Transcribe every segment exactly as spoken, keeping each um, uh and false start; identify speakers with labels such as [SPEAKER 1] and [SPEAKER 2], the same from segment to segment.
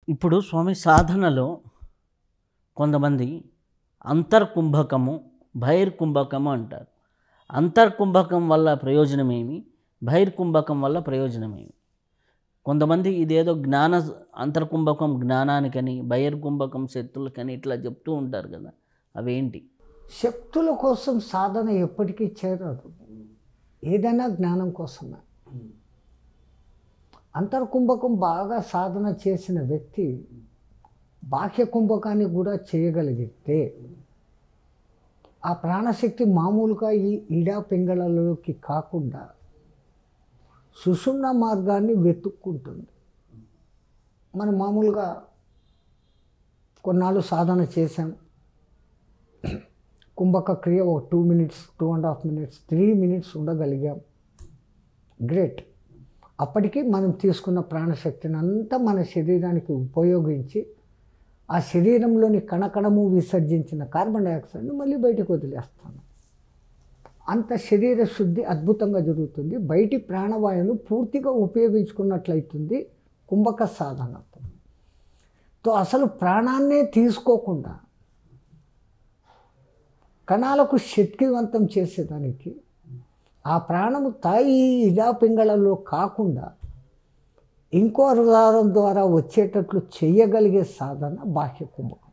[SPEAKER 1] ఇప్పుడు స్వామి సాధనలో కొంతమంది అంతర్కుంభకము బహిర్కుంభకము అంటారు. అంతర్కుంభకం వల్ల ప్రయోజనమేమి, బహిర్కుంభకం వల్ల ప్రయోజనమేమి? కొంతమంది ఇదేదో జ్ఞాన అంతర్కుంభకం జ్ఞానానికని, బహిర్కుంభకం శక్తులకని ఇట్లా చెప్తూ ఉంటారు కదా, అవేంటి?
[SPEAKER 2] శక్తుల కోసం సాధన ఎప్పటికీ చేరదు, ఏదైనా జ్ఞానం కోసమే. అంతర్కుంభకం బాగా సాధన చేసిన వ్యక్తి బాహ్య కుంభకాన్ని కూడా చేయగలిగితే ఆ ప్రాణశక్తి మామూలుగా ఈ ఇడా పింగళలోకి కాకుండా సుషుమ్న మార్గాన్ని వెతుక్కుంటుంది. మనం మామూలుగా కొన్నాళ్ళు సాధన చేశాం, కుంభక క్రియ ఒక two minutes two and half minutes three minutes ఉండగలిగాం, గ్రేట్. అప్పటికి మనం తీసుకున్న ప్రాణశక్తిని అంతా మన శరీరానికి ఉపయోగించి ఆ శరీరంలోని కణకణము విసర్జించిన కార్బన్ డైఆక్సైడ్ను మళ్ళీ బయటకు వదిలేస్తాను. అంత శరీర శుద్ధి అద్భుతంగా జరుగుతుంది. బయటి ప్రాణవాయువును పూర్తిగా ఉపయోగించుకున్నట్లయితుంది కుంభక సాధనతో. తో అసలు ప్రాణాన్నే తీసుకోకుండా కణాలకు శక్తివంతం చేసేదానికి ఆ ప్రాణము తాయి ఇదా పింగళలో కాకుండా ఇంకో ద్వారం ద్వారా వచ్చేటట్లు చేయగలిగే సాధన బాహ్య కుంభకం.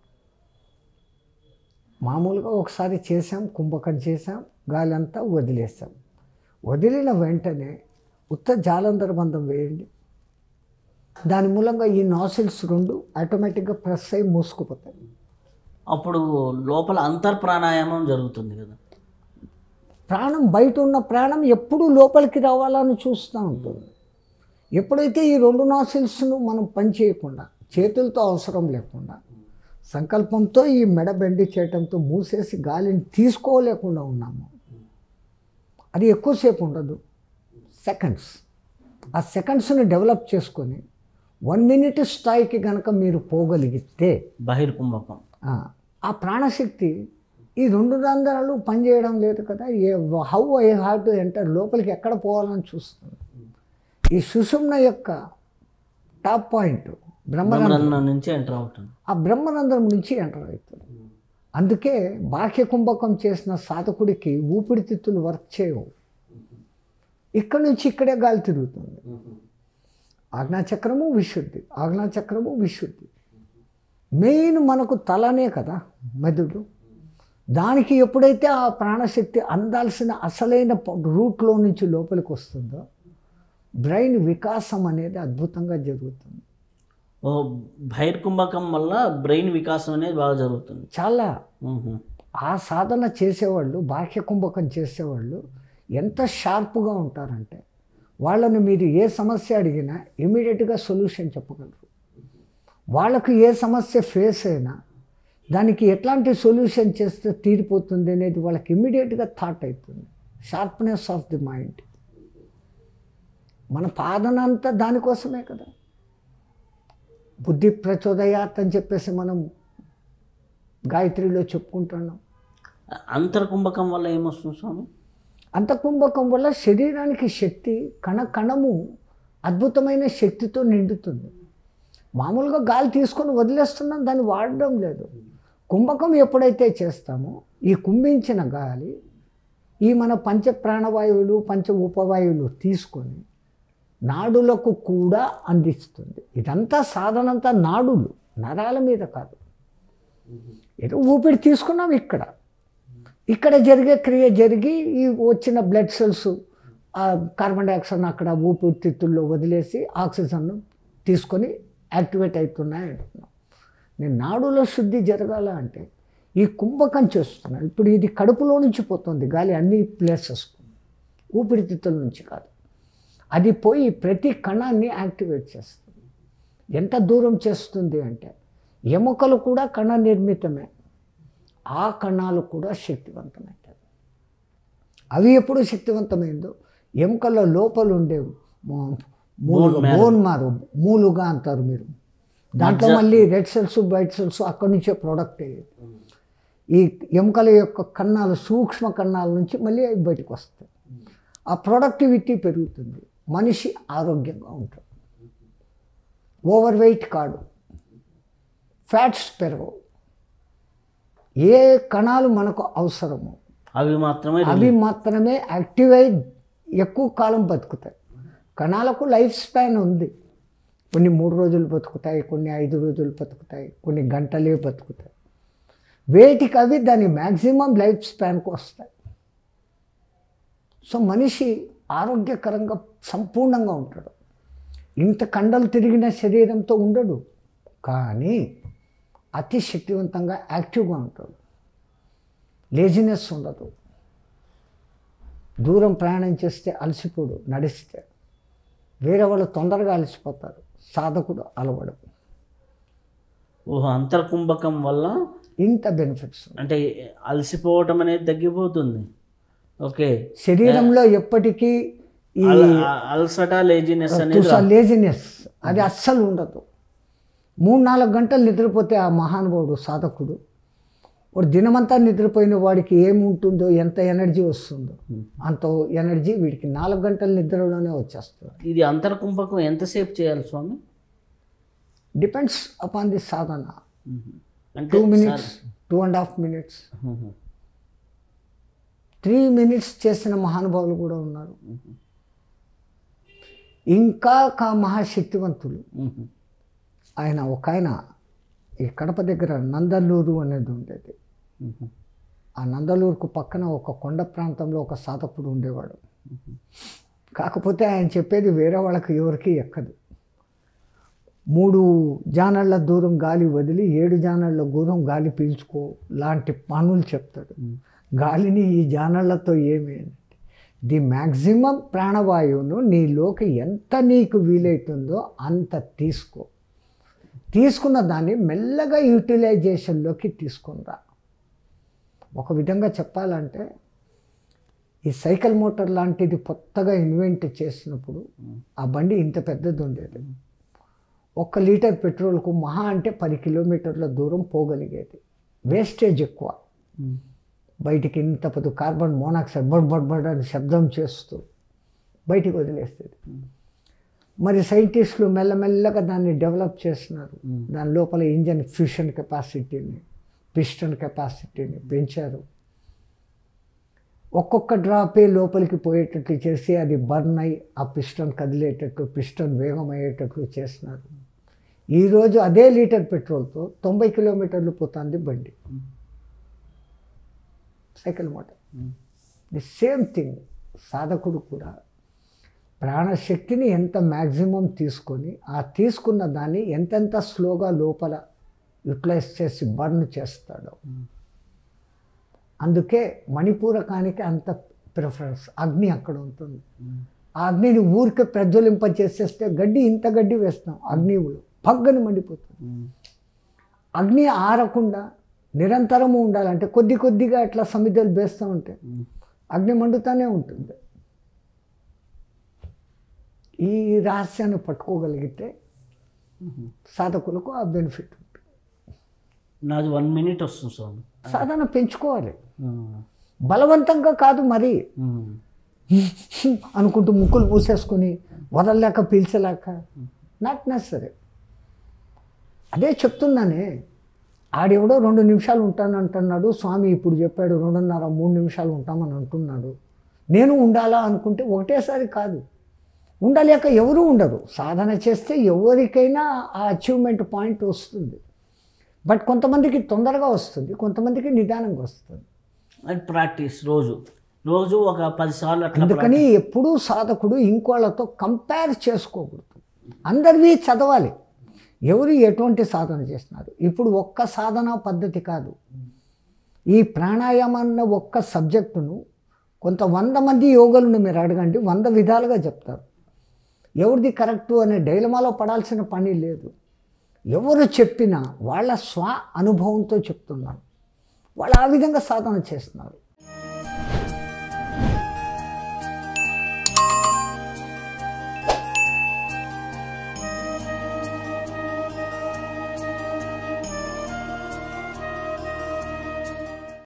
[SPEAKER 2] మామూలుగా ఒకసారి చేసాం, కుంభకం చేసాం, గాలి అంతా వదిలేసాం. వదిలిన వెంటనే ఉత్త జాలంధర బంధం వేయండి. దాని మూలంగా ఈ నాసిల్స్ రెండు ఆటోమేటిక్గా ప్రెస్ అయి మూసుకుపోతాయి.
[SPEAKER 1] అప్పుడు లోపల అంతర్ ప్రాణాయామం జరుగుతుంది కదా.
[SPEAKER 2] ప్రాణం బయట ఉన్న ప్రాణం ఎప్పుడు లోపలికి రావాలని చూస్తూ ఉంటుంది. ఎప్పుడైతే ఈ రెండు నాసిల్స్ను మనం పనిచేయకుండా, చేతులతో అవసరం లేకుండా సంకల్పంతో ఈ మెడ బెండి చేయటంతో మూసేసి గాలిని తీసుకోలేకుండా ఉన్నాము, అది ఎక్కువసేపు ఉండదు, సెకండ్స్. ఆ సెకండ్స్ని డెవలప్ చేసుకొని వన్ మినిట్ స్థాయికి కనుక మీరు పోగలిగితే
[SPEAKER 1] బహిర్కుంభకం
[SPEAKER 2] ఆ ప్రాణశక్తి ఈ రెండు రంధ్రాలు పనిచేయడం లేదు కదా, ఏ how I have to enter, లోపలికి ఎక్కడ పోవాలని చూస్తుంది. ఈ సుషుమ్న యొక్క టాప్ పాయింట్ బ్రహ్మరంధ్రం
[SPEAKER 1] నుంచి ఎంటర్ అవుతుంది,
[SPEAKER 2] ఆ బ్రహ్మరంధ్రం నుంచి ఎంటర్ అవుతుంది. అందుకే బాహ్య కుంభకం చేసిన సాధకుడికి ఊపిరితిత్తులు వర్క్ చేయవు, ఇక్కడ నుంచి ఇక్కడే గాలి తిరుగుతుంది. ఆజ్ఞాచక్రము విశుద్ధి, ఆజ్ఞాచక్రము విశుద్ధి. మెయిన్ మనకు తలనే కదా మెదడు, దానికి ఎప్పుడైతే ఆ ప్రాణశక్తి అందాల్సిన అసలైన రూట్లో నుంచి లోపలికి వస్తుందో బ్రెయిన్ వికాసం అనేది అద్భుతంగా జరుగుతుంది.
[SPEAKER 1] ఓ బహిర్కుంభకం వల్ల బ్రెయిన్ వికాసం అనేది బాగా జరుగుతుంది
[SPEAKER 2] చాలా. ఆ సాధన చేసేవాళ్ళు, బాహ్య కుంభకం చేసేవాళ్ళు ఎంత షార్ప్గా ఉంటారంటే వాళ్ళని మీరు ఏ సమస్య అడిగినా ఇమీడియట్గా సొల్యూషన్ చెప్పగలరు. వాళ్ళకు ఏ సమస్య ఫేస్ అయినా దానికి ఎట్లాంటి సొల్యూషన్ చేస్తే తీరిపోతుంది అనేది వాళ్ళకి ఇమ్మీడియట్గా థాట్ అవుతుంది. Sharpness of the mind. మన పాదన అంతా దానికోసమే కదా. బుద్ధి ప్రచోదయాత్ అని చెప్పేసి మనం గాయత్రిలో చెప్పుకుంటున్నాం.
[SPEAKER 1] అంతర్కుంభకం వల్ల ఏమొస్తుంది స్వామి?
[SPEAKER 2] అంతర్కుంభకం వల్ల శరీరానికి శక్తి, కణ కణము అద్భుతమైన శక్తితో నిండుతుంది. మామూలుగా గాలి తీసుకొని వదిలేస్తున్నాం, దాన్ని వాడడం లేదు. కుంభకం ఎప్పుడైతే చేస్తామో ఈ కుంభించిన గాలి ఈ మన పంచ ప్రాణవాయువులు పంచ ఉపవాయువులు తీసుకొని నాడులకు కూడా అందిస్తుంది. ఇదంతా సాధనంతా నాడులు, నరాల మీద కాదు. ఏదో ఊపిరి తీసుకున్నాం, ఇక్కడ ఇక్కడ జరిగే క్రియ జరిగి ఈ వచ్చిన బ్లడ్ సెల్స్ ఆ కార్బన్ డైఆక్సైడ్ అక్కడ ఊపిరితిత్తుల్లో వదిలేసి ఆక్సిజన్ను తీసుకొని యాక్టివేట్ అవుతున్నాయి అంటున్నాం. నేను నాడులో శుద్ధి జరగాల అంటే ఈ కుంభకం చేస్తున్నాను. ఇప్పుడు ఇది కడుపులో నుంచి పోతుంది గాలి అన్ని ప్లేసెస్కు, ఊపిరితిత్తుల నుంచి కాదు. అది పోయి ప్రతి కణాన్ని యాక్టివేట్ చేస్తుంది. ఎంత దూరం చేస్తుంది అంటే ఎముకలు కూడా కణ నిర్మితమే, ఆ కణాలు కూడా శక్తివంతమవుతాయి. అవి ఎప్పుడు శక్తివంతమైందో ఎముకల లోపల ఉండే బోన్ మారు మూలుగా అంటారు మీరు, దాంట్లో మళ్ళీ రెడ్ సెల్స్ వైట్ సెల్స్ అక్కడి నుంచే ప్రోడక్ట్ అయ్యేది. ఈ ఎముకల యొక్క కణాలు సూక్ష్మ కణాల నుంచి మళ్ళీ అవి బయటకు వస్తాయి. ఆ ప్రొడక్టివిటీ పెరుగుతుంది, మనిషి ఆరోగ్యంగా ఉంటాడు. ఓవర్ వెయిట్ కాడు, ఫ్యాట్స్ పెరగవు. ఏ కణాలు మనకు అవసరమో
[SPEAKER 1] అవి మాత్రమే
[SPEAKER 2] అవి మాత్రమే యాక్టివ్ అయి ఎక్కువ కాలం బతుకుతాయి. కణాలకు లైఫ్ స్పాన్ ఉంది. కొన్ని మూడు రోజులు బతుకుతాయి, కొన్ని ఐదు రోజులు బతుకుతాయి, కొన్ని గంటలే బతుకుతాయి. వేటికి అవి దాని మ్యాక్సిమం లైఫ్ స్పాన్కు వస్తాయి. సో మనిషి ఆరోగ్యకరంగా సంపూర్ణంగా ఉంటాడు. ఇంత కండలు తిరిగిన శరీరంతో ఉండడు, కానీ అతి శక్తివంతంగా యాక్టివ్గా ఉంటాడు. లేజినెస్ ఉండదు. దూరం ప్రయాణం చేస్తే అలసిపోడు. నడిస్తే వేరే వాళ్ళు తొందరగా అలసిపోతారు, సాధకుడు అలవడు.
[SPEAKER 1] ఓహో, అంతర్కుంభకం వల్ల
[SPEAKER 2] ఇంత బెనిఫిట్స్.
[SPEAKER 1] అంటే అలసిపోవటం అనేది తగ్గిపోతుంది. ఓకే,
[SPEAKER 2] శరీరంలో ఎప్పటికీ ఈ
[SPEAKER 1] అలసట లేజినెస్ అనేది
[SPEAKER 2] లేజినెస్ అది అస్సలు ఉండదు. మూడు నాలుగు గంటలు నిద్రపోతే ఆ మహానుభావుడు సాధకుడు, వాడు దినమంతా నిద్రపోయిన వాడికి ఏముంటుందో, ఎంత ఎనర్జీ వస్తుందో అంత ఎనర్జీ వీడికి నాలుగు గంటల నిద్రలోనే వచ్చేస్తుంది.
[SPEAKER 1] ఇది అంతర్కుంభకం ఎంతసేపు చేయాలి స్వామి?
[SPEAKER 2] Depends upon the sadhana.
[SPEAKER 1] అంటే
[SPEAKER 2] two minutes two and half minutes three minutes చేసిన మహానుభావులు కూడా ఉన్నారు. ఇంకా కా మహాశక్తివంతులు. ఆయన ఒక ఆయన ఈ కడప దగ్గర నందలూరు అనేది ఉండేది. ఆ నందలూరుకు పక్కన ఒక కొండ ప్రాంతంలో ఒక సాధకుడు ఉండేవాడు. కాకపోతే ఆయన చెప్పేది వేరే వాళ్ళకి ఎవరికి ఎక్కదు. మూడు జానళ్ళ దూరం గాలి వదిలి ఏడు జానళ్ళ దూరం గాలి పీల్చుకో లాంటి పనులు చెప్తాడు. గాలిని ఈ జానళ్ళతో ఏమి ది మ్యాక్సిమం ప్రాణవాయువును నీలోకి ఎంత నీకు వీలైతుందో అంత తీసుకో. తీసుకున్న దాన్ని మెల్లగా యూటిలైజేషన్లోకి తీసుకునిరా. ఒక విధంగా చెప్పాలంటే ఈ సైకిల్ మోటార్ లాంటిది కొత్తగా ఇన్వెంట్ చేసినప్పుడు ఆ బండి ఇంత పెద్దది ఉండేది. ఒక్క లీటర్ పెట్రోల్కు మహా అంటే పది కిలోమీటర్ల దూరం పోగలిగేది. వేస్టేజ్ ఎక్కువ. బయటికి ఇంత పెద్ద కార్బన్ మోనాక్సైడ్ బడ్ బడ్ బడ్ అని శబ్దం చేస్తూ బయటికి వదిలేస్తుంది. మరి సైంటిస్టులు మెల్లమెల్లగా దాన్ని డెవలప్ చేస్తున్నారు. దాని లోపల ఇంజన్ ఫ్యూషన్ కెపాసిటీని, పిస్టన్ కెపాసిటీని పెంచారు. ఒక్కొక్క డ్రాపే లోపలికి పోయేటట్లు చేసి అది బర్న్ అయ్యి ఆ పిస్టన్ కదిలేటట్టు, పిస్టన్ వేగం అయ్యేటట్లు చేస్తున్నారు. ఈరోజు అదే లీటర్ పెట్రోల్తో తొంభై కిలోమీటర్లు పోతుంది బండి, cycle motor. The same thing సాధకుడు కూడా ప్రాణశక్తిని ఎంత మ్యాక్సిమం తీసుకొని ఆ తీసుకున్న దాన్ని ఎంతెంత స్లోగా లోపల యూటిలైజ్ చేసి బర్న్ చేస్తాడో. అందుకే మణిపూరకానికి అంత ప్రిఫరెన్స్. అగ్ని అక్కడ ఉంటుంది. ఆ అగ్నిని ఊరికే ప్రజ్వలింప చేసేస్తే గడ్డి ఇంత గడ్డి వేస్తాం, అగ్నివులు పగ్గని మండిపోతుంది. అగ్ని ఆరకుండా నిరంతరము ఉండాలంటే కొద్ది కొద్దిగా అట్లా సమిధలు వేస్తూ ఉంటే అగ్ని మండుతూనే ఉంటుంది. ఈ రహస్యాన్ని పట్టుకోగలిగితే సాధకులకు ఆ బెనిఫిట్ ఉంటుంది.
[SPEAKER 1] నాది వన్ మినిట్ వస్తుంది స్వామి.
[SPEAKER 2] సాధన పెంచుకోవాలి, బలవంతంగా కాదు. మరి అనుకుంటూ ముక్కులు పూసేసుకొని వదలలేక పీల్చలేక నాట్ నెసరీ. అదే చెప్తున్నానే, ఆడెవడో రెండు నిమిషాలు ఉంటానంటున్నాడు స్వామి, ఇప్పుడు చెప్పాడు రెండున్నర మూడు నిమిషాలు ఉంటామని అంటున్నాడు. నేను ఉండాలా అనుకుంటే ఒకటేసారి కాదు, ఉండలేక ఎవరూ ఉండరు. సాధన చేస్తే ఎవరికైనా ఆ అచీవ్మెంట్ పాయింట్ వస్తుంది. బట్ కొంతమందికి తొందరగా వస్తుంది, కొంతమందికి నిదానంగా వస్తుంది.
[SPEAKER 1] అండ్ ప్రాక్టీస్ రోజు రోజు ఒక పదిసార్లు అట్లా.
[SPEAKER 2] అందుకని ఎప్పుడూ సాధకుడు ఇంకోళ్ళతో కంపేర్ చేసుకోకూడదు. అందరివి చదవాలి, ఎవరు ఎటువంటి సాధన చేస్తున్నారు. ఇప్పుడు ఒక్క సాధన పద్ధతి కాదు, ఈ ప్రాణాయామం అన్న ఒక్క సబ్జెక్టును కొంత వంద మంది యోగులను మీరు అడగండి, వంద విధాలుగా చెప్తారు. ఎవరిది కరెక్టు అనే డైలమాలో పడాల్సిన పని లేదు. ఎవరు చెప్పినా వాళ్ళ స్వ అనుభవంతో చెప్తున్నారు, వాళ్ళు ఆ విధంగా సాధన చేస్తున్నారు.